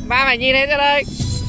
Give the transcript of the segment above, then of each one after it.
Ba phải nhìn hết ra đây.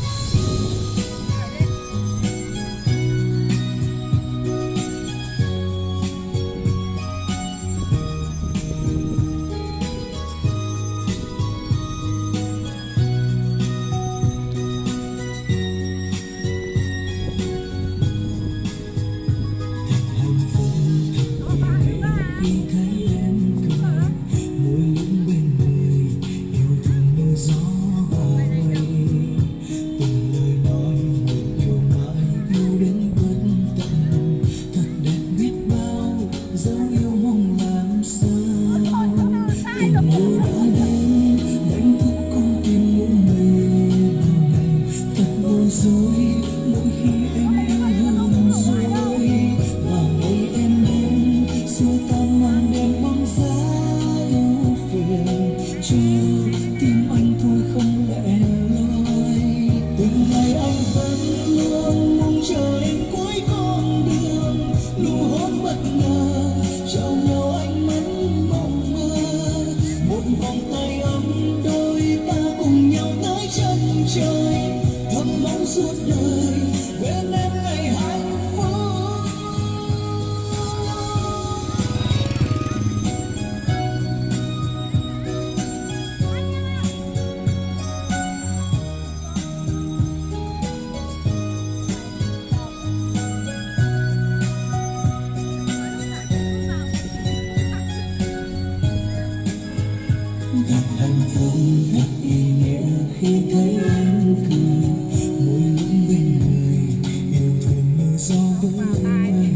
Thật hạnh phúc, thật ý nghĩa khi thấy em cười, mỗi lúc bên người yêu thương như gió với anh.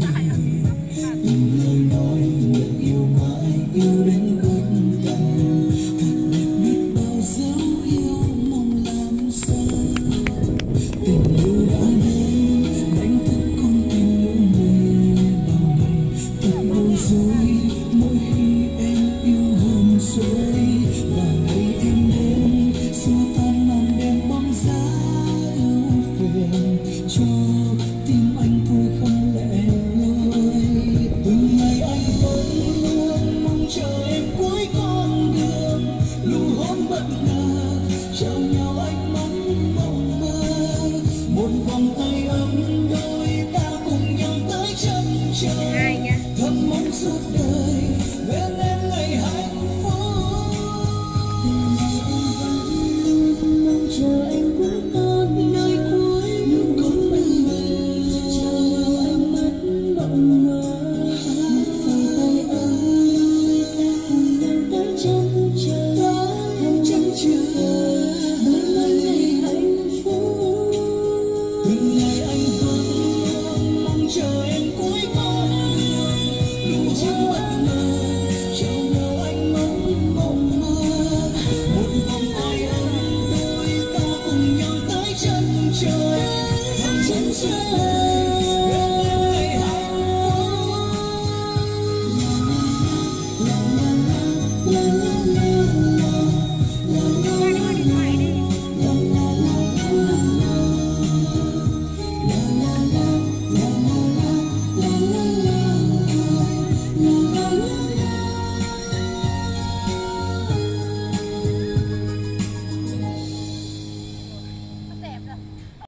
Từng lời nói nguyện yêu mãi, yêu đến cuối tận. Thật đẹp biết bao dấu yêu mong làm sao. Tình yêu đã đến, đánh thức con tim những người bao ngày. Thật bối rối mỗi khi em yêu hờn dỗi. Cho tim anh thôi không lẻ loi. Từng ngày anh vẫn luôn mong chờ em cuối con đường, nụ hôn bất ngờ trao nhau.